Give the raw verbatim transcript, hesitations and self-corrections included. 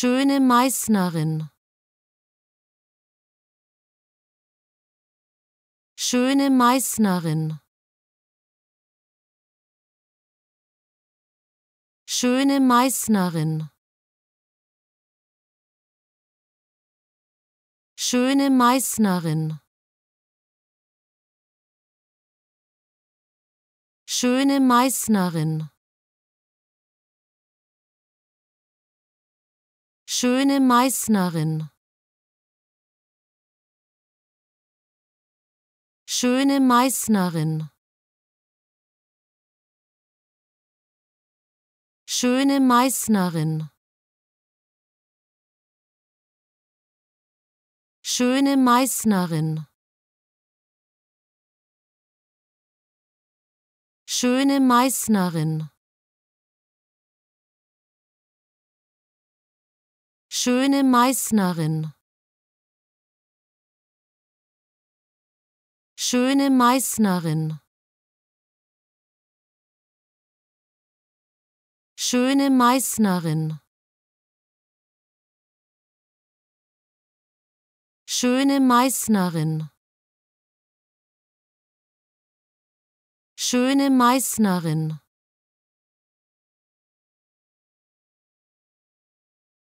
schöne Meißnerin, schöne Meißnerin, schöne Meißnerin, schöne Meißnerin, schöne Meißnerin, schöne Meißnerin, schöne Meißnerin, schöne Meißnerin, schöne Meißnerin, schöne Meißnerin, schöne Meißnerin, schöne Meißnerin, schöne Meißnerin, schöne Meißnerin, schöne Meißnerin,